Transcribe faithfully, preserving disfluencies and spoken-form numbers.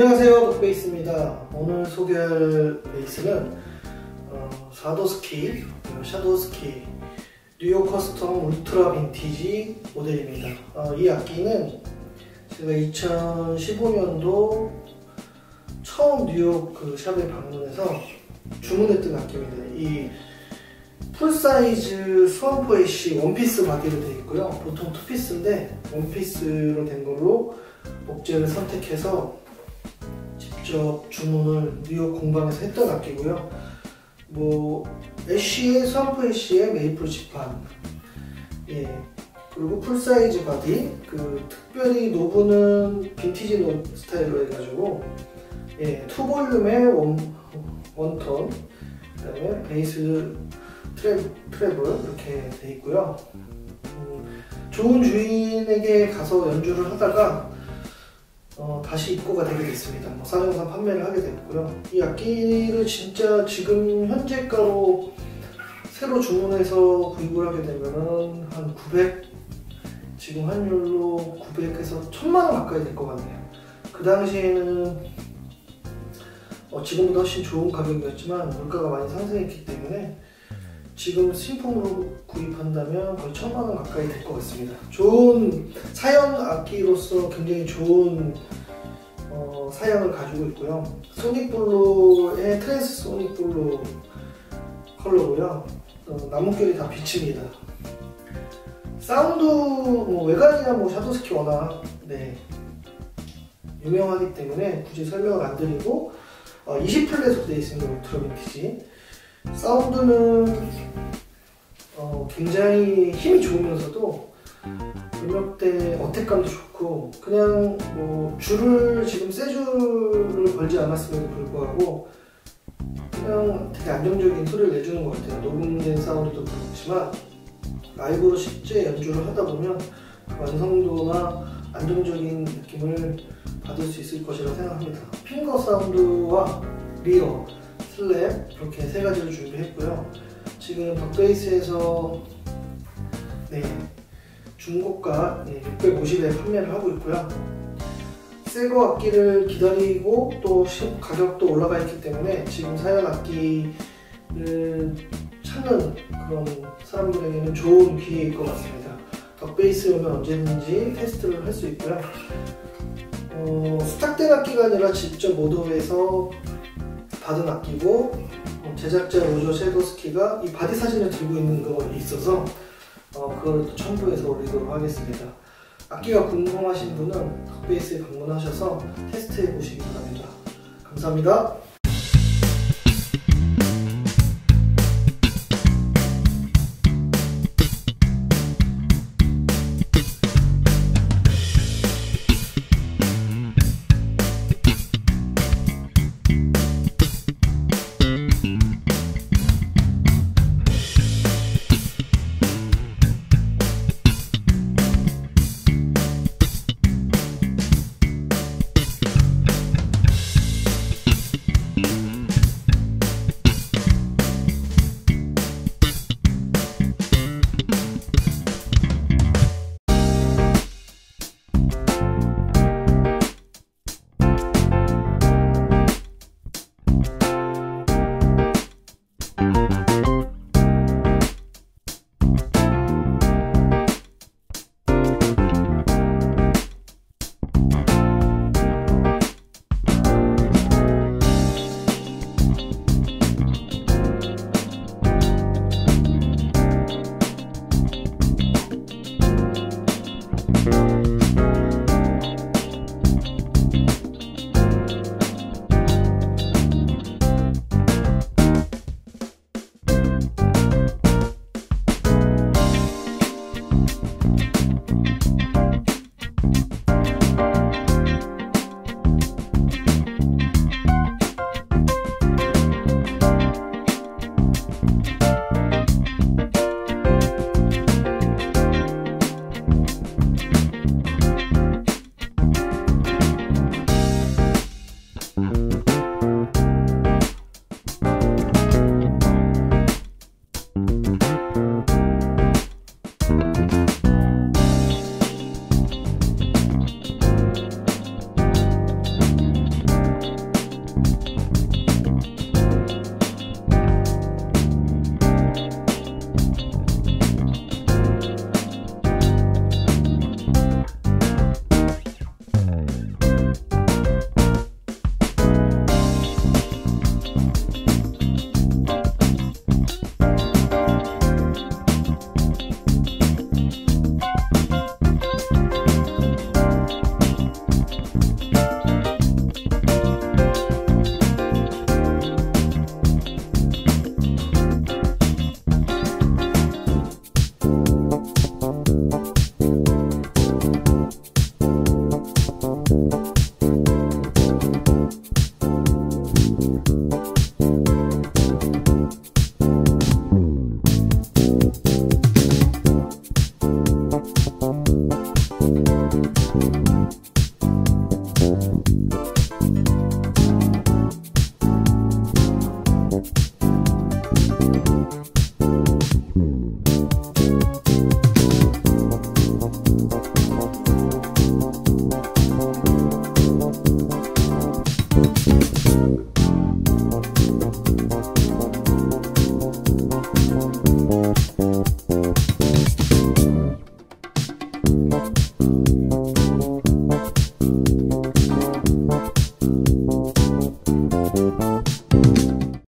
안녕하세요, 독베이스입니다. 오늘 소개할 베이스는 어, 사도스키, 샤도스키 뉴욕 커스텀 울트라 빈티지 모델입니다. 어, 이 악기는 제가 이천십오 년도 처음 뉴욕 그 샵에 방문해서 주문했던 악기입니다. 이 풀사이즈 스완포 애쉬 원피스 바디로 되어 있고요. 보통 투피스인데 원피스로 된 걸로 목재를 선택해서 직접 주문을 뉴욕 공방에서 했던 악기고요. 뭐 애쉬의 스완포 애쉬의 메이플 지판, 예, 그리고 풀사이즈 바디, 그 특별히 노브는 빈티지 노브 스타일로 해가지고, 예, 투 볼륨의 원, 원톤, 그 다음에 베이스 트랩, 트랩을 이렇게 돼 있고요. 음, 좋은 주인에게 가서 연주를 하다가 어, 다시 입고가 되게 됐습니다. 뭐 사정상 판매를 하게 됐고요. 이 악기를 진짜 지금 현재가로 새로 주문해서 구입을 하게 되면은 한 구백, 지금 환율로 구백에서 천만 원 가까이 될 것 같네요. 그 당시에는 어, 지금보다 훨씬 좋은 가격이었지만 물가가 많이 상승했기 때문에 지금 신품으로 구입한다면 거의 천만 원 가까이 될 것 같습니다. 좋은 사양 악기로서 굉장히 좋은 어, 사양을 가지고 있고요. 소닉블루의 트랜스 소닉블루 컬러고요. 어, 나뭇결이 다 빛입니다. 사운드 뭐 외관이나 뭐 샤도스키 워낙 네, 유명하기 때문에 굳이 설명을 안 드리고 어, 이십 플랫으로 되어 있습니다. 울트라 빈티지. 사운드는 어, 굉장히 힘이 좋으면서도 음역대 어택감도 좋고, 그냥 뭐 줄을 지금 세 줄을 걸지 않았음에도 불구하고 그냥 되게 안정적인 소리를 내주는 것 같아요. 녹음된 사운드도 그렇지만 라이브로 실제 연주를 하다 보면 그 완성도나 안정적인 느낌을 받을 수 있을 것이라 생각합니다. 핑거 사운드와 리어, 슬랩 이렇게 세 가지를 준비했고요. 지금 덕베이스에서 네, 중고가 네, 육백오십에 판매를 하고 있고요. 새거 악기를 기다리고 또 가격도 올라가 있기 때문에 지금 사양 악기를 찾는 그런 사람들에게는 좋은 기회일 것 같습니다. 덕베이스에 오면 언제든지 테스트를 할 수 있고요. 어, 수탁된 악기가 아니라 직접 오더해서 받은 악기고, 제작자 로저 샤도스키가 이 바디 사진을 들고 있는 거 있어서 어, 그걸 또 첨부해서 올리도록 하겠습니다. 악기가 궁금하신 분은 덕베이스에 방문하셔서 테스트해 보시기 바랍니다. 감사합니다.